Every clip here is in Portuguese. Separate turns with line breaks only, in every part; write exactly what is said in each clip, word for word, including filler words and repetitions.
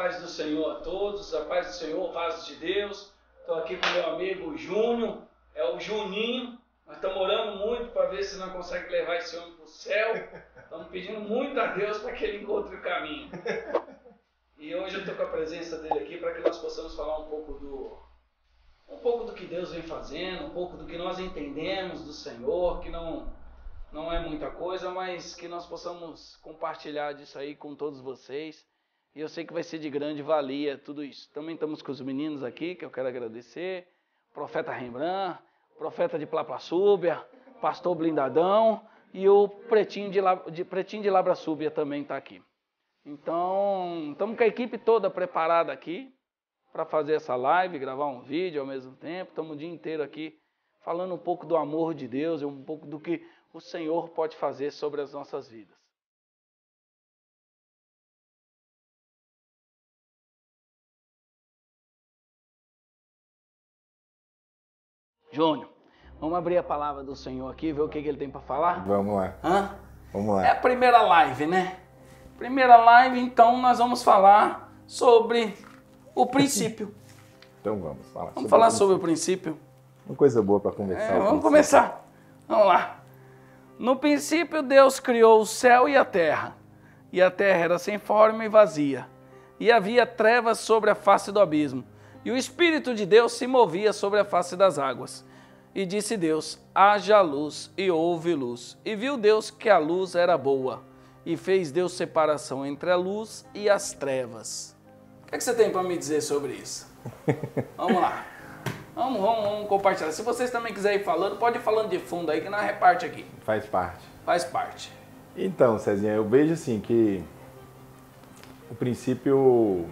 paz do Senhor a todos, a paz do Senhor, a paz de Deus. Estou aqui com meu amigo Júnior, é o Juninho. Nós estamos orando muito para ver se nós conseguimos levar esse homem para o céu. Estamos pedindo muito a Deus para que ele encontre o caminho. E hoje eu estou com a presença dele aqui para que nós possamos falar um pouco do, um pouco do que Deus vem fazendo, um pouco do que nós entendemos do Senhor, que não, não é muita coisa, mas que nós possamos compartilhar disso aí com todos vocês. E eu sei que vai ser de grande valia tudo isso. Também estamos com os meninos aqui, que eu quero agradecer. Profeta Rembrandt, profeta de Plaplaçúbia, pastor Blindadão e o Pretinho de, de, Pretinho de Labraçúbia também está aqui. Então, estamos com a equipe toda preparada aqui para fazer essa live, gravar um vídeo ao mesmo tempo. Estamos o dia inteiro aqui falando um pouco do amor de Deus e um pouco do que o Senhor pode fazer sobre as nossas vidas. Júnior, vamos abrir a palavra do Senhor aqui, ver o que, que ele tem para falar?
Vamos lá.
Hã?
Vamos lá.
É a primeira live, né? Primeira live, então nós vamos falar sobre o princípio.
Então vamos falar.
Vamos
sobre
falar
o
sobre o princípio.
Uma coisa boa para conversar.
É, vamos
princípio.
começar. Vamos lá. No princípio, Deus criou o céu e a terra. E a terra era sem forma e vazia. E havia trevas sobre a face do abismo. E o Espírito de Deus se movia sobre a face das águas. E disse Deus, haja luz, e houve luz. E viu Deus que a luz era boa. E fez Deus separação entre a luz e as trevas. O que, é que você tem para me dizer sobre isso? Vamos lá. Vamos, vamos, vamos compartilhar. Se vocês também quiserem ir falando, pode ir falando de fundo aí, que nós reparte aqui.
Faz parte.
Faz parte.
Então, Cezinha, eu vejo assim que o princípio...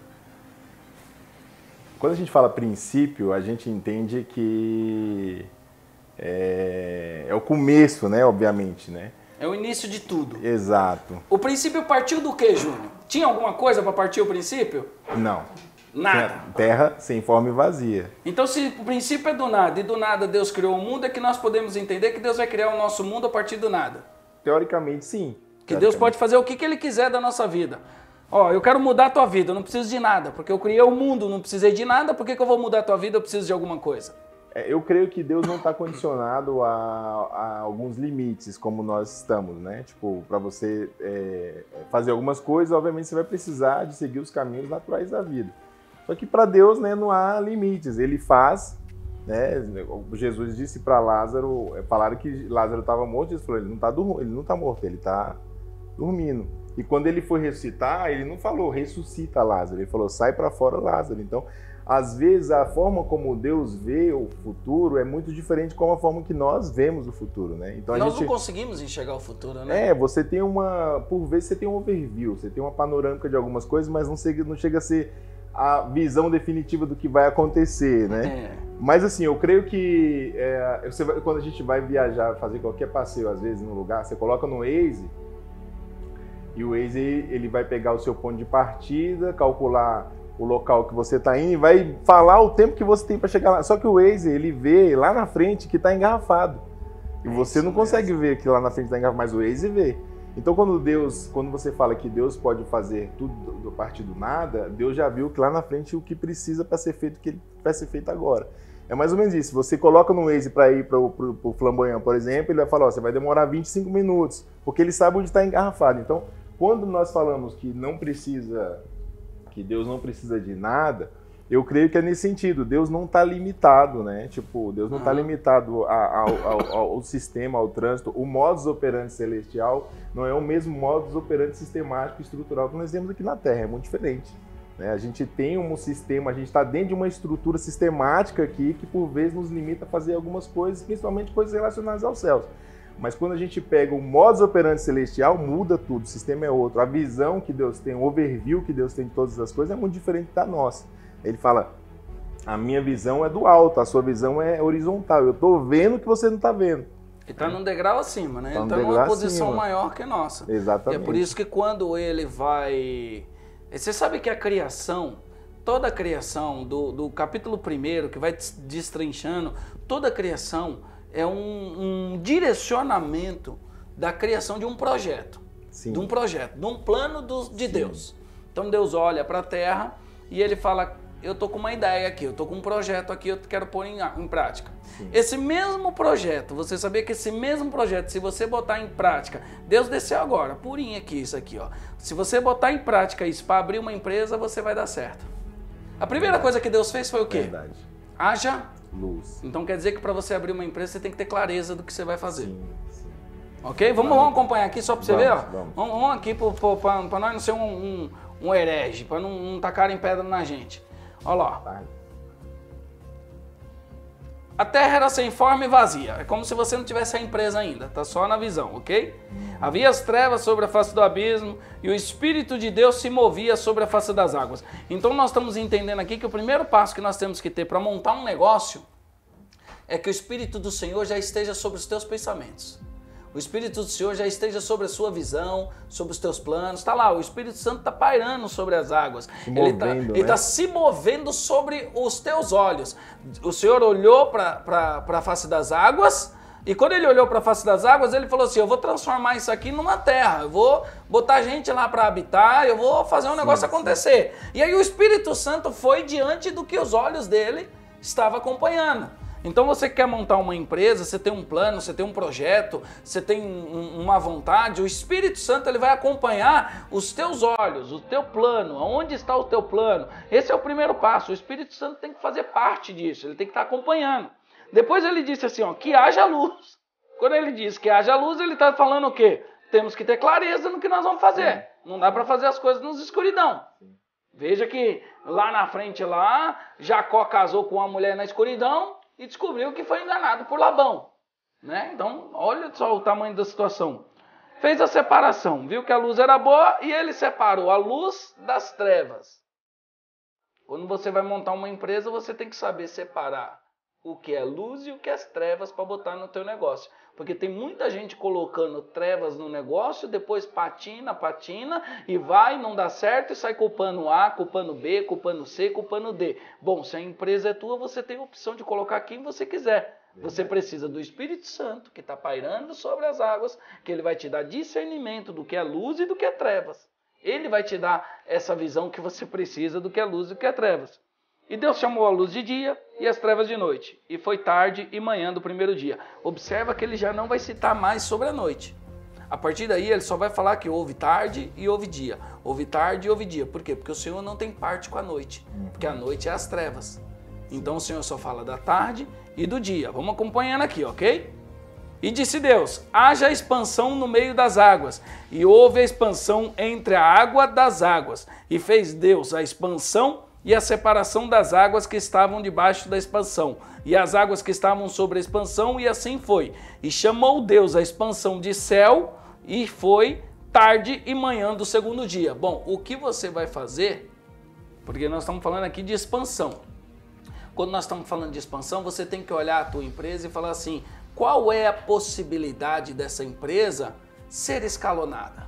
Quando a gente fala princípio, a gente entende que é, é o começo, né? Obviamente, né?
É o início de tudo.
Exato.
O princípio partiu do quê, Júnior? Tinha alguma coisa para partir o princípio?
Não.
Nada.
Terra sem forma e vazia.
Então, se o princípio é do nada e do nada Deus criou o mundo, é que nós podemos entender que Deus vai criar o nosso mundo a partir do nada.
Teoricamente, sim.
Que Deus pode fazer o que, que Ele quiser da nossa vida. Ó, eu quero mudar a tua vida, eu não preciso de nada, porque eu criei o mundo, não precisei de nada, por que, que eu vou mudar a tua vida, eu preciso de alguma coisa?
Eu creio que Deus não está condicionado a, a alguns limites, como nós estamos, né? Tipo, para você é, fazer algumas coisas, obviamente você vai precisar de seguir os caminhos naturais da vida. Só que para Deus, né, não há limites, Ele faz, né? Jesus disse para Lázaro, falaram que Lázaro estava morto, Jesus falou, ele não está ele não tá morto, ele está dormindo. E quando ele foi ressuscitar, ele não falou ressuscita Lázaro, ele falou sai para fora Lázaro. Então, às vezes a forma como Deus vê o futuro é muito diferente como a forma que nós vemos o futuro, né? Então, a
nós
gente...
não conseguimos enxergar o futuro, né?
É, você tem uma, por vezes você tem um overview, você tem uma panorâmica de algumas coisas, mas não chega, não chega a ser a visão definitiva do que vai acontecer, né? É. Mas assim, eu creio que é, você vai, quando a gente vai viajar, fazer qualquer passeio, às vezes num lugar, você coloca no Waze e o Waze ele vai pegar o seu ponto de partida, calcular o local que você está indo e vai falar o tempo que você tem para chegar lá. Só que o Waze ele vê lá na frente que está engarrafado e você não consegue ver que lá na frente está engarrafado, mas o Waze vê. Então, quando Deus, quando você fala que Deus pode fazer tudo a partir do nada, Deus já viu que lá na frente o que precisa para ser feito, que vai ser feito agora. É mais ou menos isso. Você coloca no Waze para ir para o Flamboyant, por exemplo, ele vai falar, ó, você vai demorar vinte e cinco minutos, porque ele sabe onde está engarrafado. Então, quando nós falamos que não precisa, que Deus não precisa de nada, eu creio que é nesse sentido. Deus não está limitado, né? Tipo, Deus não está uhum. limitado ao, ao, ao, ao sistema, ao trânsito. O modus operandi celestial não é o mesmo modus operandi sistemático e estrutural que nós temos aqui na Terra, é muito diferente. Né? A gente tem um sistema, a gente está dentro de uma estrutura sistemática aqui que por vezes nos limita a fazer algumas coisas, principalmente coisas relacionadas aos céus. Mas quando a gente pega o modus operandi celestial, muda tudo, o sistema é outro. A visão que Deus tem, o overview que Deus tem de todas as coisas é muito diferente da nossa. Ele fala, a minha visão é do alto, a sua visão é horizontal. Eu estou vendo o que você não está vendo.
Ele está num degrau acima, né?
Tá
Ele está numa posição acima. maior que a nossa.
Exatamente.
E é por isso que quando ele vai... Você sabe que a criação, toda a criação, do, do capítulo primeiro, que vai destrinchando, toda a criação é um, um direcionamento da criação de um projeto.
Sim.
De um projeto, de um plano do, de
Sim.
Deus. Então Deus olha para a terra e ele fala, eu tô com uma ideia aqui, eu tô com um projeto aqui, eu quero pôr em, em prática. Sim. Esse mesmo projeto, você sabia que esse mesmo projeto, se você botar em prática, Deus desceu agora, purinho aqui, isso aqui, ó. Se você botar em prática isso para abrir uma empresa, você vai dar certo. A primeira Verdade. coisa que Deus fez foi o quê? Verdade. Haja luz. Então quer dizer que para você abrir uma empresa, você tem que ter clareza do que você vai fazer. Sim, sim. Ok? Vamos, vamos acompanhar aqui só para você vamos, ver, ó. Vamos. Vamos, vamos aqui para nós não ser um, um, um herege, para não, não tacarem pedra na gente. Olha lá. A terra era sem forma e vazia. É como se você não tivesse a empresa ainda. Tá só na visão, ok? Uhum. Havia as trevas sobre a face do abismo e o Espírito de Deus se movia sobre a face das águas. Então nós estamos entendendo aqui que o primeiro passo que nós temos que ter para montar um negócio é que o Espírito do Senhor já esteja sobre os teus pensamentos. O Espírito do Senhor já esteja sobre a sua visão, sobre os teus planos. Está lá, o Espírito Santo está pairando sobre as águas. Se ele está né? tá se movendo sobre os teus olhos. O Senhor olhou para a face das águas e quando ele olhou para a face das águas, ele falou assim, eu vou transformar isso aqui numa terra. Eu vou botar gente lá para habitar, eu vou fazer um negócio sim, acontecer. Sim. E aí o Espírito Santo foi diante do que os olhos dele estavam acompanhando. Então você quer montar uma empresa, você tem um plano, você tem um projeto, você tem um, uma vontade, o Espírito Santo ele vai acompanhar os teus olhos, o teu plano, aonde está o teu plano. Esse é o primeiro passo, o Espírito Santo tem que fazer parte disso, ele tem que estar acompanhando. Depois ele disse assim, ó, que haja luz. Quando ele diz que haja luz, ele está falando o quê? Temos que ter clareza no que nós vamos fazer. Não dá para fazer as coisas nas escuridão. Veja que lá na frente, lá, Jacó casou com uma mulher na escuridão, e descobriu que foi enganado por Labão. Né? Então, olha só o tamanho da situação. Fez a separação, viu que a luz era boa e ele separou a luz das trevas. Quando você vai montar uma empresa, você tem que saber separar o que é luz e o que é trevas para botar no teu negócio. Porque tem muita gente colocando trevas no negócio, depois patina, patina, e vai, não dá certo, e sai culpando A, culpando B, culpando C, culpando D. Bom, se a empresa é tua, você tem a opção de colocar quem você quiser. Você precisa do Espírito Santo, que está pairando sobre as águas, que ele vai te dar discernimento do que é luz e do que é trevas. Ele vai te dar essa visão que você precisa do que é luz e do que é trevas. E Deus chamou a luz de dia e as trevas de noite. E foi tarde e manhã do primeiro dia. Observa que ele já não vai citar mais sobre a noite. A partir daí ele só vai falar que houve tarde e houve dia. Houve tarde e houve dia. Por quê? Porque o Senhor não tem parte com a noite. Porque a noite é as trevas. Então o Senhor só fala da tarde e do dia. Vamos acompanhando aqui, ok? E disse Deus, haja expansão no meio das águas. E houve a expansão entre a água das águas. E fez Deus a expansão e a separação das águas que estavam debaixo da expansão, e as águas que estavam sobre a expansão, e assim foi. E chamou Deus a expansão de céu, e foi tarde e manhã do segundo dia. Bom, o que você vai fazer, porque nós estamos falando aqui de expansão. Quando nós estamos falando de expansão, você tem que olhar a tua empresa e falar assim, qual é a possibilidade dessa empresa ser escalonada?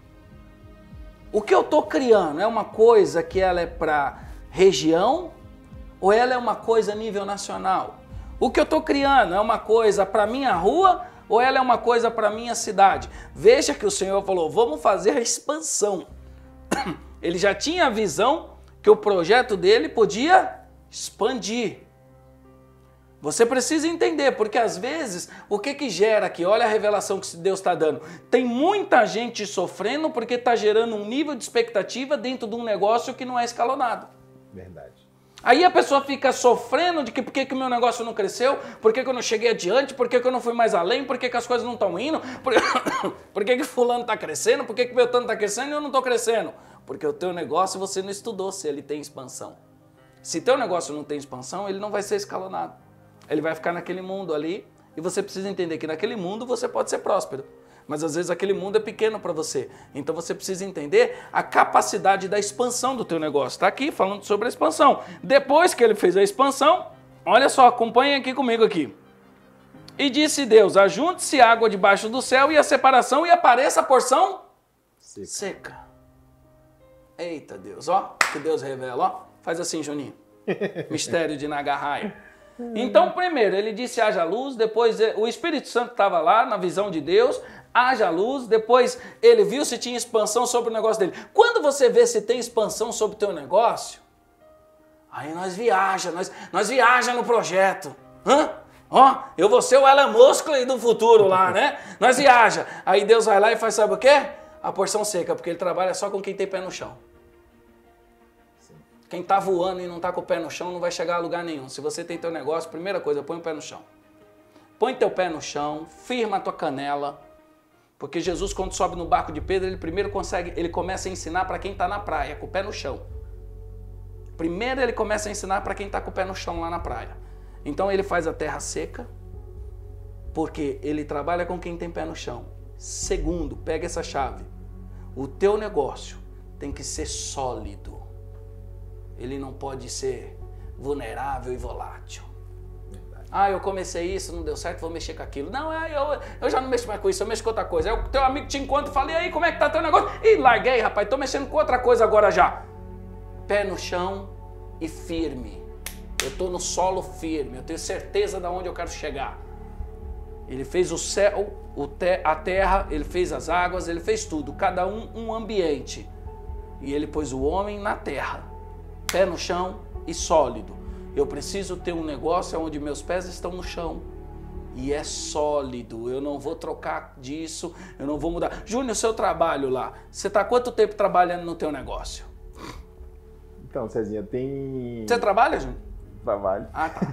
O que eu estou criando é uma coisa que ela é para região ou ela é uma coisa a nível nacional? O que eu estou criando é uma coisa para minha rua ou ela é uma coisa para minha cidade? Veja que o Senhor falou, vamos fazer a expansão. Ele já tinha a visão que o projeto dele podia expandir. Você precisa entender, porque às vezes, o que que gera aqui? Olha a revelação que Deus está dando. Tem muita gente sofrendo porque está gerando um nível de expectativa dentro de um negócio que não é escalonado. Verdade. Aí a pessoa fica sofrendo de que por que que o meu negócio não cresceu, por que que eu não cheguei adiante, por que que eu não fui mais além, por que que as coisas não estão indo, por, por que que fulano está crescendo, por que que meu tanto está crescendo e eu não estou crescendo. Porque o teu negócio você não estudou se ele tem expansão. Se teu negócio não tem expansão, ele não vai ser escalonado. Ele vai ficar naquele mundo ali e você precisa entender que naquele mundo você pode ser próspero. Mas às vezes aquele mundo é pequeno para você. Então você precisa entender a capacidade da expansão do teu negócio. Está aqui falando sobre a expansão. Depois que ele fez a expansão, olha só, acompanhem aqui comigo aqui. E disse Deus, ajunte-se água debaixo do céu e a separação e apareça a porção seca. seca. Eita Deus, ó, que Deus revela, ó. Faz assim, Juninho. Mistério de Nagarraia. Então, primeiro, ele disse haja luz, depois o Espírito Santo estava lá na visão de Deus, haja luz, depois ele viu se tinha expansão sobre o negócio dele. Quando você vê se tem expansão sobre o teu negócio, aí nós viaja, nós, nós viaja no projeto. Hã? Ó, eu vou ser o Elon Musk do futuro lá, né? Nós viaja. Aí Deus vai lá e faz, sabe o quê? A porção seca, porque ele trabalha só com quem tem pé no chão. Sim. Quem tá voando e não tá com o pé no chão não vai chegar a lugar nenhum. Se você tem teu negócio, primeira coisa, põe o pé no chão. Põe teu pé no chão, firma a tua canela, porque Jesus, quando sobe no barco de Pedro, ele primeiro consegue, ele começa a ensinar para quem tá na praia, com o pé no chão. Primeiro ele começa a ensinar para quem tá com o pé no chão lá na praia. Então ele faz a terra seca, porque ele trabalha com quem tem pé no chão. Segundo, pega essa chave. O teu negócio tem que ser sólido. Ele não pode ser vulnerável e volátil. Verdade. Ah, eu comecei isso, não deu certo, vou mexer com aquilo. Não, eu, eu já não mexo mais com isso, eu mexo com outra coisa. Aí o teu amigo te encontra e fala, e aí, como é que tá teu negócio? Ih, larguei, rapaz, tô mexendo com outra coisa agora já. Pé no chão e firme. Eu tô no solo firme, eu tenho certeza de onde eu quero chegar. Ele fez o céu, o te, a terra, ele fez as águas, ele fez tudo, cada um um ambiente. E ele pôs o homem na terra, pé no chão e sólido. Eu preciso ter um negócio onde meus pés estão no chão e é sólido. Eu não vou trocar disso, eu não vou mudar. Júnior, seu trabalho lá, você está quanto tempo trabalhando no teu negócio?
Então, Cezinha, tem...
Você trabalha, Júnior?
Trabalho.
Ah, tá.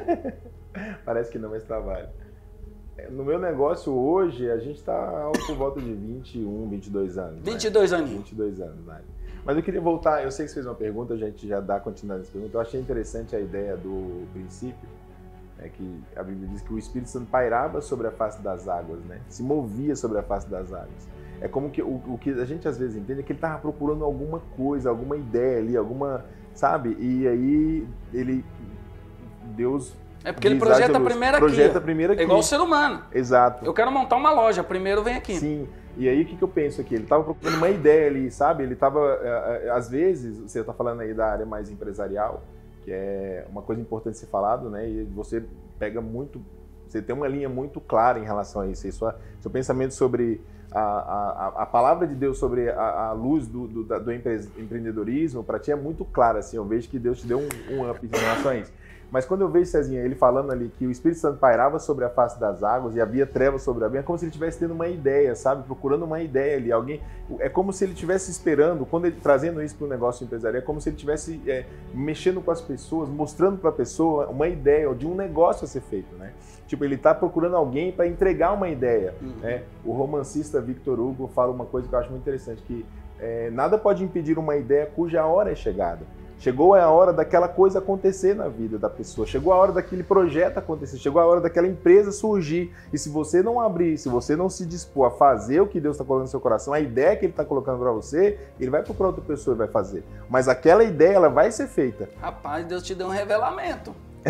Parece que não, mas trabalho. No meu negócio hoje, a gente está por volta de vinte e um, vinte e dois anos.
vinte e dois
né?
aninhos.
vinte e dois anos, né? Mas eu queria voltar, eu sei que você fez uma pergunta, a gente já dá continuidade nessa pergunta. Eu achei interessante a ideia do princípio, né, que a Bíblia diz que o Espírito Santo pairava sobre a face das águas, né? Se movia sobre a face das águas. É como que o, o que a gente às vezes entende é que ele estava procurando alguma coisa, alguma ideia ali, alguma, sabe? E aí ele, Deus...
É porque ele projeta primeiro aqui.
Projeta primeiro aqui.
É igual o ser humano.
Exato.
Eu quero montar uma loja, primeiro vem aqui.
Sim. E aí o que, que eu penso aqui? Ele estava procurando uma ideia ali, sabe? Ele estava, às vezes, você está falando aí da área mais empresarial, que é uma coisa importante ser falado, né? E você pega muito, você tem uma linha muito clara em relação a isso. E sua, seu pensamento sobre a, a, a palavra de Deus, sobre a, a luz do, do, do empreendedorismo, para ti é muito clara, assim. Eu vejo que Deus te deu um, um up em relação a isso. Mas quando eu vejo, Cezinha, ele falando ali que o Espírito Santo pairava sobre a face das águas e havia trevas sobre a água, é como se ele estivesse tendo uma ideia, sabe? Procurando uma ideia ali. Alguém, é como se ele estivesse esperando, quando ele trazendo isso para o negócio empresarial, é como se ele estivesse é, mexendo com as pessoas, mostrando para a pessoa uma ideia de um negócio a ser feito, né? Tipo, ele está procurando alguém para entregar uma ideia. Uhum. Né? O romancista Victor Hugo fala uma coisa que eu acho muito interessante, que é, nada pode impedir uma ideia cuja hora é chegada. Chegou a hora daquela coisa acontecer na vida da pessoa, chegou a hora daquele projeto acontecer, chegou a hora daquela empresa surgir. E se você não abrir, se você não se dispor a fazer o que Deus está colocando no seu coração, a ideia que Ele está colocando para você, Ele vai procurar outra pessoa e vai fazer. Mas aquela ideia, ela vai ser feita.
Rapaz, Deus te deu um revelamento.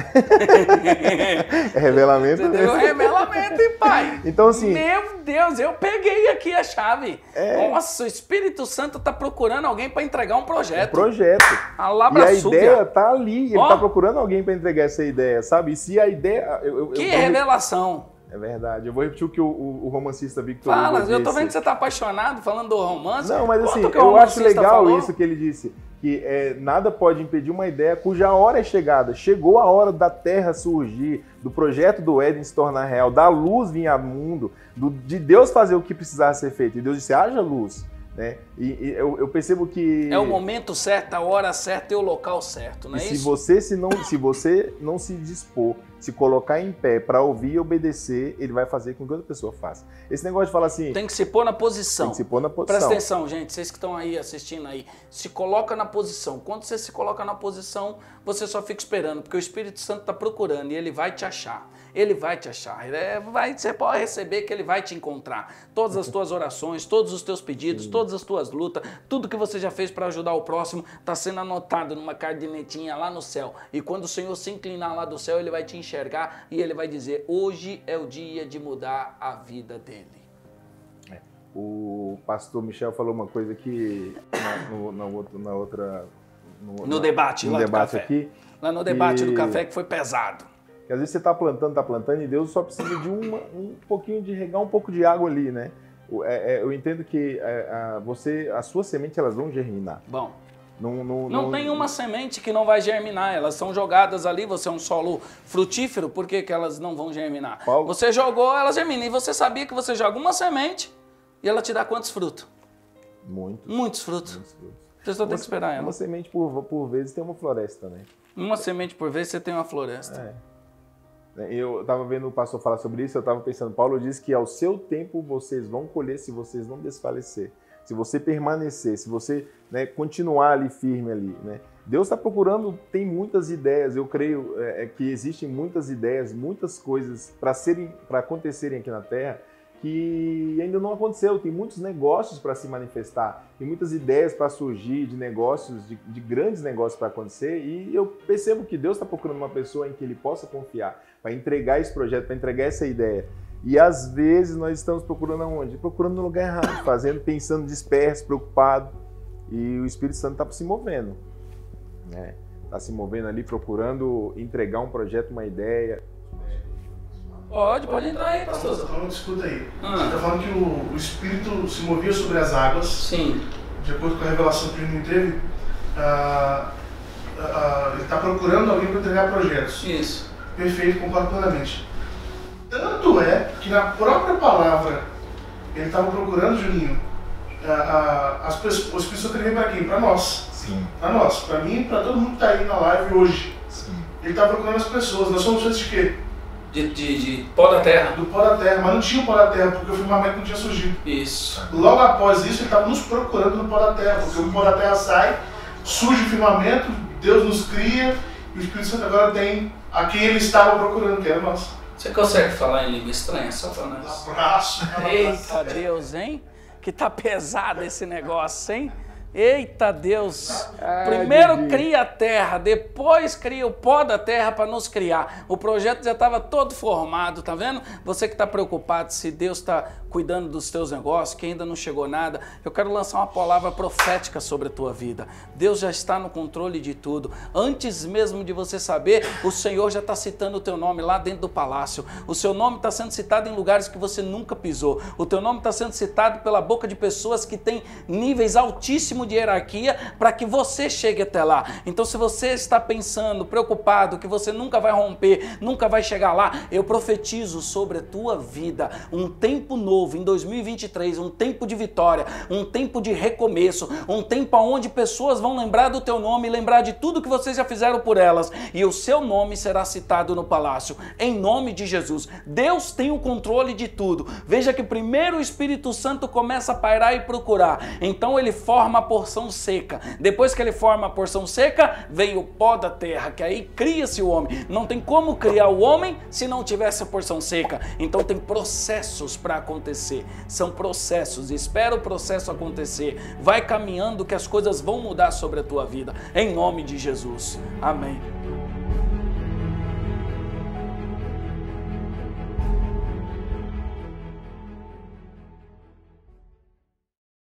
É revelamento?
Você deu um revelamento, hein, pai?
Então, assim...
Meu Deus, eu peguei aqui a chave. É... Nossa, o Espírito Santo tá procurando alguém para entregar um projeto.
Um projeto.
A labra
e a
súbia.
ideia tá ali, ele oh. tá procurando alguém para entregar essa ideia, sabe? E se a ideia... Eu, eu,
que
eu,
revelação.
É verdade. Eu vou repetir o que o, o, o romancista Victor Hugo
Fala,
disse.
Eu tô vendo que você tá apaixonado falando do romance.
Não, mas assim,
Conta
eu acho legal
falou.
isso que ele disse. Que é, nada pode impedir uma ideia cuja hora é chegada. Chegou a hora da Terra surgir, do projeto do Éden se tornar real, da luz vir ao mundo, do, de Deus fazer o que precisava ser feito. E Deus disse, haja luz. Né? E, e eu, eu percebo que...
É o momento certo, a hora certa e o local certo, não é
e
isso?
Se você, se, não, se você não se dispor, se colocar em pé para ouvir e obedecer, ele vai fazer com que outra pessoa faça. Esse negócio de falar assim...
Tem que se pôr na posição.
Tem que se pôr na posição.
Presta atenção, gente, vocês que estão aí assistindo aí. Se coloca na posição. Quando você se coloca na posição, você só fica esperando, porque o Espírito Santo está procurando e ele vai te achar. Ele vai te achar. É, vai, você pode receber que ele vai te encontrar. Todas as tuas orações, todos os teus pedidos, Sim. todas as tuas lutas, tudo que você já fez para ajudar o próximo, está sendo anotado numa cadernetinha lá no céu. E quando o Senhor se inclinar lá do céu, ele vai te enxergar e ele vai dizer, hoje é o dia de mudar a vida dele.
É. O pastor Michel falou uma coisa que na, no, na, outra, na outra...
No, no debate,
no
lá
debate
do café.
aqui.
Lá no debate e... do café que foi pesado.
Que às vezes você está plantando, está plantando e Deus só precisa de uma, um pouquinho de regar um pouco de água ali, né? é, é, eu entendo que é, a, você, a sua semente, elas vão germinar.
Bom.
Não, não,
não, não tem uma semente que não vai germinar, elas são jogadas ali, você é um solo frutífero, por que, que elas não vão germinar? Paulo... Você jogou, elas germinam, e você sabia que você joga uma semente e ela te dá quantos frutos?
Muitos.
Muitos frutos. Muitos frutos. Você só tem que esperar ela.
Uma semente por, por vez tem uma floresta, né?
Uma semente por vez você tem uma floresta.
É. Eu estava vendo o pastor falar sobre isso, eu estava pensando, Paulo diz que ao seu tempo vocês vão colher se vocês não desfalecer. Se você permanecer, se você, né, continuar ali firme ali, né? Deus está procurando, tem muitas ideias, eu creio é, que existem muitas ideias, muitas coisas para serem, para acontecerem aqui na Terra que ainda não aconteceu. Tem muitos negócios para se manifestar, tem muitas ideias para surgir de negócios, de, de grandes negócios para acontecer, e eu percebo que Deus está procurando uma pessoa em que Ele possa confiar, para entregar esse projeto, para entregar essa ideia. E às vezes nós estamos procurando aonde? Procurando no lugar errado, fazendo, pensando disperso, preocupado. E o Espírito Santo está se movendo. Né? Está se movendo ali, procurando entregar um projeto, uma ideia.
Pode, pode entrar aí, pastor.
Então, escuta aí. Ah. Você está falando que o, o Espírito se movia sobre as águas.
Sim.
De acordo com a revelação que ele teve, ah, ah, ele está procurando alguém para entregar projetos.
Isso.
Perfeito, concordo plenamente. Tanto é que na própria palavra ele estava procurando, Juninho, a, a, as pessoas, as pessoas queriam para quem? Para nós.
Sim.
Para nós, para mim e para todo mundo que está aí na live hoje.
Sim.
Ele estava procurando as pessoas. Nós somos feitos de quê?
De, de, de pó da terra.
Do pó da terra, mas não tinha o pó da terra porque o firmamento não tinha surgido.
Isso.
Logo após isso, ele estava nos procurando no pó da terra, porque o pó da terra sai, surge o firmamento, Deus nos cria e o Espírito Santo agora tem a quem ele estava procurando, que era nós.
Você consegue falar em língua estranha só para nós?
Abraço.
Eita Deus, hein? Que tá pesado esse negócio, hein? Eita Deus! Primeiro cria a terra, depois cria o pó da terra para nos criar. O projeto já estava todo formado, tá vendo? Você que está preocupado se Deus está cuidando dos teus negócios, que ainda não chegou nada, eu quero lançar uma palavra profética sobre a tua vida. Deus já está no controle de tudo. Antes mesmo de você saber, o Senhor já está citando o teu nome lá dentro do palácio. O seu nome está sendo citado em lugares que você nunca pisou. O teu nome está sendo citado pela boca de pessoas que têm níveis altíssimos de hierarquia para que você chegue até lá. Então, se você está pensando, preocupado, que você nunca vai romper, nunca vai chegar lá, eu profetizo sobre a tua vida um tempo novo em dois mil e vinte e três, um tempo de vitória, um tempo de recomeço, um tempo onde pessoas vão lembrar do teu nome, lembrar de tudo que vocês já fizeram por elas, e o seu nome será citado no palácio, em nome de Jesus. Deus tem o controle de tudo. Veja que primeiro o Espírito Santo começa a pairar e procurar, então ele forma a porção seca. Depois que ele forma a porção seca, vem o pó da terra, que aí cria-se o homem. Não tem como criar o homem se não tivesse a porção seca. Então tem processos para acontecer. São processos. Espera o processo acontecer. Vai caminhando que as coisas vão mudar sobre a tua vida. Em nome de Jesus. Amém.